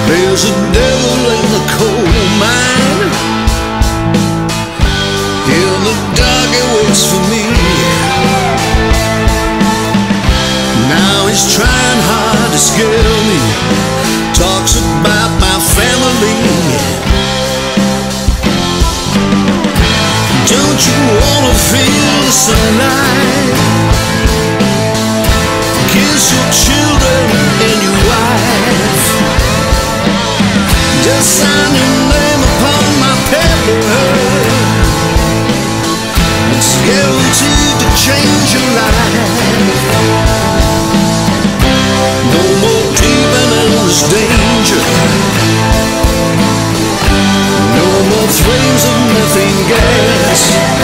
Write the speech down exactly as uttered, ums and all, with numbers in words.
There's a devil in the coal mine. In the dark it waits for me. Now he's trying hard to scare me. Talks about my family. Don't you wanna feel the sunlight? Kiss your children and your wife. Just sign your name upon my paper. It's guaranteed to change your life. No more deep and endless danger. No more flames of methane gas.